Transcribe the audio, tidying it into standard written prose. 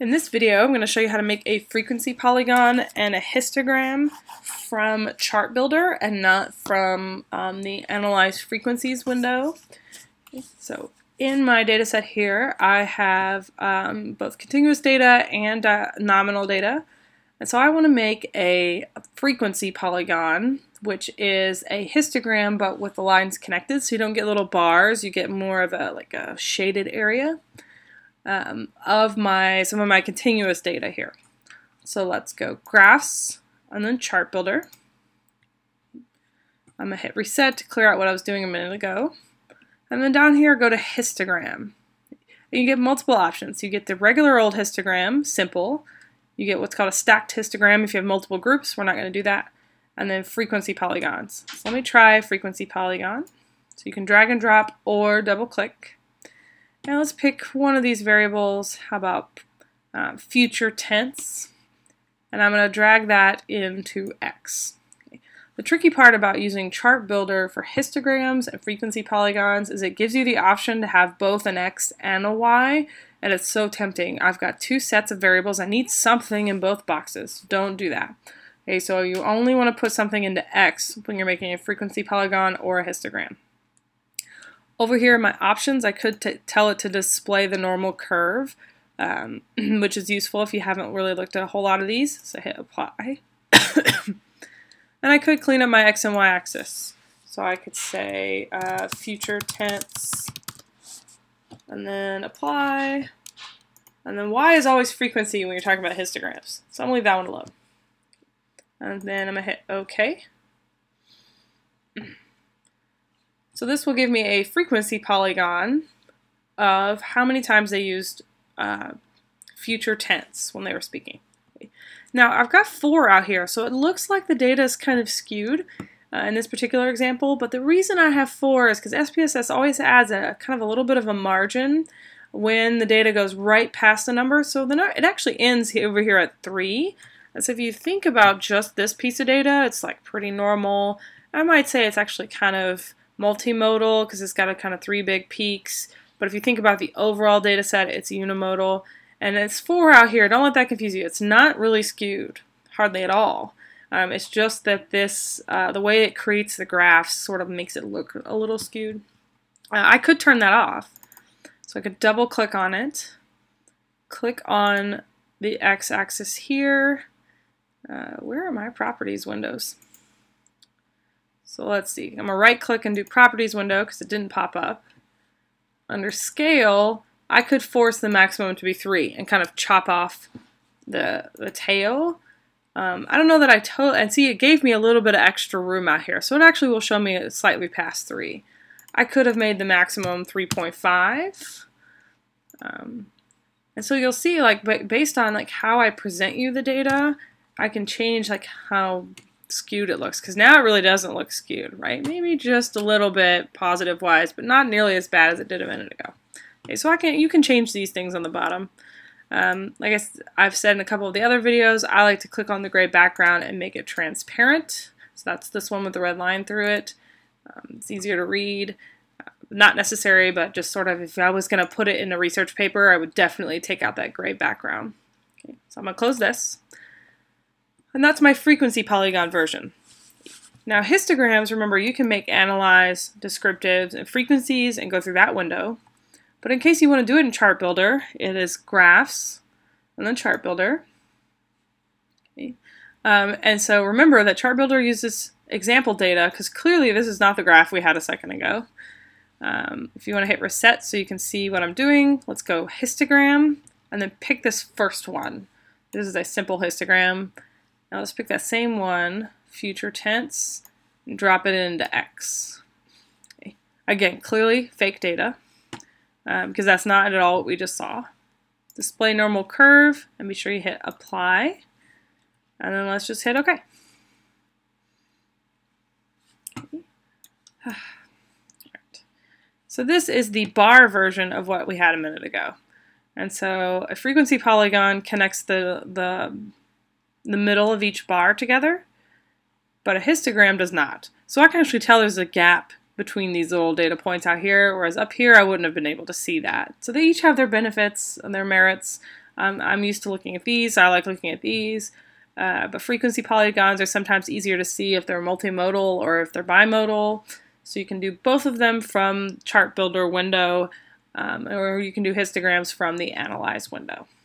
In this video, I'm going to show you how to make a frequency polygon and a histogram from Chart Builder and not from the Analyze Frequencies window. So in my data set here, I have both continuous data and nominal data. And so I want to make a frequency polygon, which is a histogram but with the lines connected, so you don't get little bars, you get more of a shaded area. Of some of my continuous data here. So let's go Graphs and then Chart Builder. I'm going to hit Reset to clear out what I was doing a minute ago. And then down here go to Histogram. You get multiple options. You get the regular old histogram, simple. You get what's called a stacked histogram if you have multiple groups. We're not going to do that. And then frequency polygons. So let me try frequency polygon. So you can drag and drop or double click. Now let's pick one of these variables. How about future tense? And I'm going to drag that into X. Okay. The tricky part about using Chart Builder for histograms and frequency polygons is it gives you the option to have both an X and a Y, and it's so tempting. I've got two sets of variables. I need something in both boxes. Don't do that. Okay, so you only want to put something into X when you're making a frequency polygon or a histogram. Over here in my options, I could tell it to display the normal curve, which is useful if you haven't really looked at a whole lot of these. So hit Apply. And I could clean up my X and Y axis. So I could say future tense, and then Apply. And then Y is always frequency when you're talking about histograms. So I'm going to leave that one alone. And then I'm going to hit OK. So this will give me a frequency polygon of how many times they used future tense when they were speaking. Now I've got 4 out here, so it looks like the data is kind of skewed in this particular example, but the reason I have 4 is because SPSS always adds a kind of a little bit of a margin when the data goes right past the number, so it actually ends over here at 3. And so if you think about just this piece of data, it's like pretty normal. I might say it's actually kind of multimodal because it's got a kind of 3 big peaks, but if you think about the overall data set, it's unimodal, and it's 4 out here. Don't let that confuse you. It's not really skewed, hardly at all. It's just that this, the way it creates the graphs sort of makes it look a little skewed. I could turn that off, so I could double click on it, click on the x-axis here. Where are my properties windows? So let's see, I'm going to right click and do properties window because it didn't pop up. Under scale, I could force the maximum to be 3 and kind of chop off the tail. I don't know that and see it gave me a little bit of extra room out here. So it actually will show me slightly past 3. I could have made the maximum 3.5. And so you'll see like based on like how I present you the data, I can change like how skewed it looks, because now it really doesn't look skewed, right? Maybe just a little bit positive wise, but not nearly as bad as it did a minute ago. Okay, so you can change these things on the bottom. Like I've said in a couple of the other videos, I like to click on the gray background and make it transparent. So that's this one with the red line through it. It's easier to read. Not necessary, but just sort of if I was going to put it in a research paper, I would definitely take out that gray background. Okay, so I'm going to close this. And that's my frequency polygon version. Now histograms, remember, you can make analyze, descriptives, and frequencies and go through that window. But in case you want to do it in Chart Builder, it is Graphs and then Chart Builder. Okay. And so remember that Chart Builder uses example data because clearly this is not the graph we had a second ago. If you want to hit Reset so you can see what I'm doing, let's go Histogram and then pick this first one. This is a simple histogram. Now let's pick that same one, future tense, and drop it into X. Okay. Again, clearly fake data, because that's not at all what we just saw. Display normal curve, and be sure you hit Apply. And then let's just hit OK. Right. So this is the bar version of what we had a minute ago. And so a frequency polygon connects the middle of each bar together, but a histogram does not. So I can actually tell there's a gap between these little data points out here, whereas up here I wouldn't have been able to see that. So they each have their benefits and their merits. I'm used to looking at these. I like looking at these. But frequency polygons are sometimes easier to see if they're multimodal or if they're bimodal. So you can do both of them from Chart Builder window, or you can do histograms from the Analyze window.